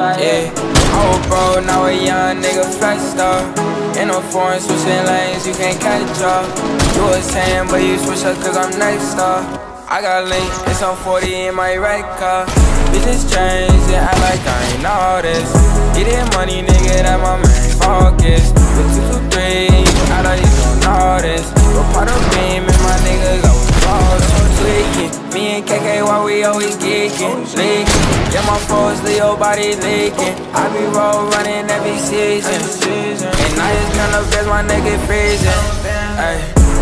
Yeah, I was broke, now a young nigga flexed up. In a foreign switching lanes, you can't catch up. You was saying, but you switch up cause I'm next up. I got link, it's on 40 in my red car. Bitches change, and act like I ain't all this. Getting money, nigga, that my main focus. With 223, you act like you don't know this. But part of beam and my niggas always ballin', tweaking. Me and KK, why we always geeking, leaking. Yeah, my foes, Leo body leaking. I be roll running every season. And I just turn up as my nigga freezing. Ay,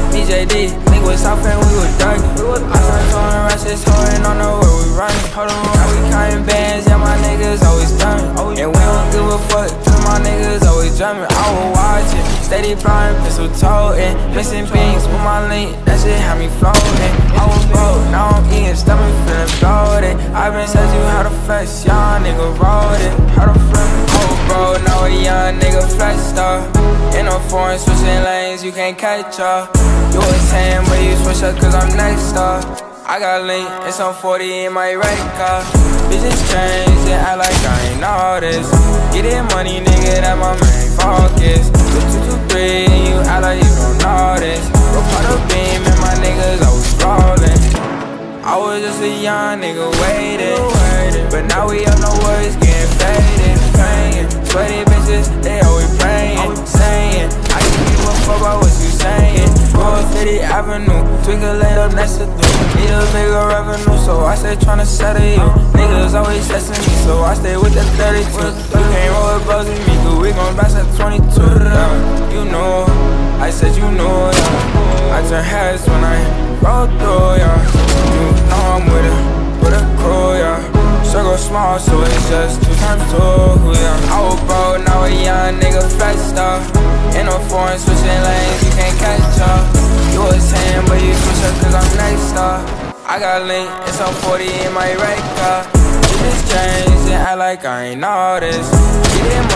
BJD, nigga was south and we was ducking. I started throwing rushes, holding on the way we running. Now we counting bands, yeah, my niggas always done. And we don't give a fuck, cause my niggas always drumming. I was watching, steady flying, pistol toting. Missing beans with my link, that shit had me floating. I was broke, now I'm eating, stomach feeling bloated. I been said you how to flex, young nigga wrote it. How to flex? I was broke, now a young nigga flexed up. In a foreign switching lanes, you can't catch up. You was saying, but you switch up cause I'm next up. I got link, it's on 40 in my red car. Bitches change, and act like I ain't all this. Getting money, nigga, that my main focus. With 223, and you act like you don't know this. But part of beam and my niggas always rollin'. I was just a young nigga waiting, but now we up, no words getting faded. Praying, sweaty bitches, they always praying, saying I can give a fuck about what you saying. Roll City Avenue, twinkle laid up next to do. Need a bigger revenue, so I stay tryna settle you. Niggas always testing me, so I stay with the 32. You can't roll with bros with me, cause we gon' bash at 22. You know, I said you know, yeah. I turn heads when I roll through, yeah. You know I'm with a crew, yeah. Circle small, so it's just 2 times 2, yeah. I was broke, now a young nigga flexed up. In a foreign switching lanes, you can't catch up. You was saying, but you switch up cause I'm next up. I got link, it's on 40 in my red car. Bitches change, and act like I ain't all this. Getting